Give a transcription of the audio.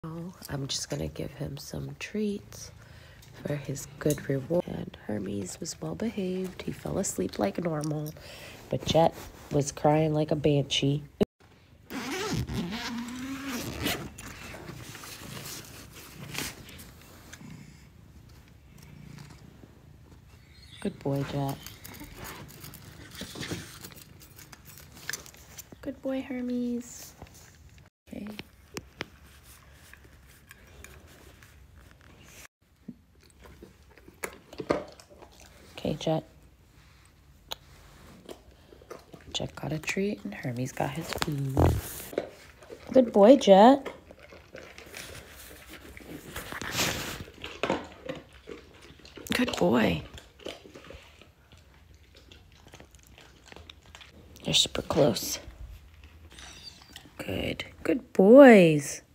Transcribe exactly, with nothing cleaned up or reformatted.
Now I'm just gonna give him some treats for his good reward. And Hermes was well behaved. He fell asleep like normal, but Jet was crying like a banshee. Good boy, Jet. Good boy, Hermes. Okay. Okay, Jet. Jet got a treat and Hermes got his food. Good boy, Jet. Good boy. You're super close. Good. Good boys.